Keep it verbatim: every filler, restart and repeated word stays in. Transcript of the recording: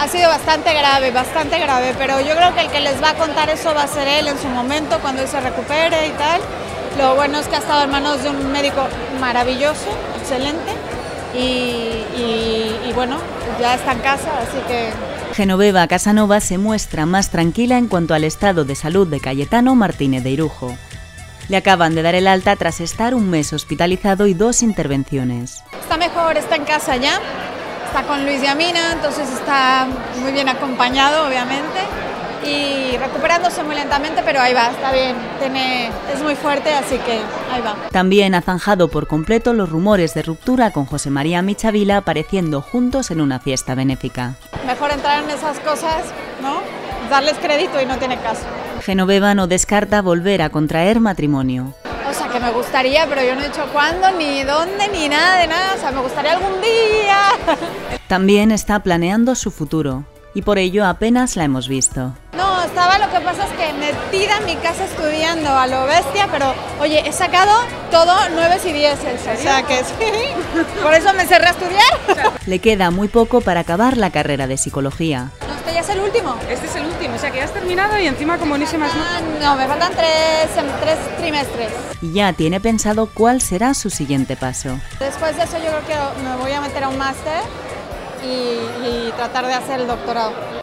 Ha sido bastante grave, bastante grave, pero yo creo que el que les va a contar eso va a ser él en su momento, cuando él se recupere y tal. Lo bueno es que ha estado en manos de un médico maravilloso, excelente, y, y, y bueno, ya está en casa, así que... Genoveva Casanova se muestra más tranquila en cuanto al estado de salud de Cayetano Martínez de Irujo. Le acaban de dar el alta tras estar un mes hospitalizado y dos intervenciones. Está mejor, está en casa ya. Está con Luis y Amina, entonces está muy bien acompañado, obviamente, y recuperándose muy lentamente, pero ahí va, está bien, tiene, es muy fuerte, así que ahí va. También ha zanjado por completo los rumores de ruptura con José María Michavila apareciendo juntos en una fiesta benéfica. Mejor entrar en esas cosas, ¿no? Darles crédito y no tiene caso. Genoveva no descarta volver a contraer matrimonio. O sea, que me gustaría, pero yo no he dicho cuándo, ni dónde, ni nada de nada. O sea, me gustaría algún día. También está planeando su futuro, y por ello apenas la hemos visto. No, estaba, lo que pasa es que metida en mi casa estudiando a lo bestia, pero oye, he sacado todo nueves y dieces. O sea, que sí. Por eso me cerré a estudiar. Le queda muy poco para acabar la carrera de psicología. No, este ya es el último. Este es el último, o sea que ya has terminado y encima con buenísimas notas. No, me faltan tres, tres trimestres. Y ya tiene pensado cuál será su siguiente paso. Después de eso yo creo que me voy a meter a un máster y, y tratar de hacer el doctorado.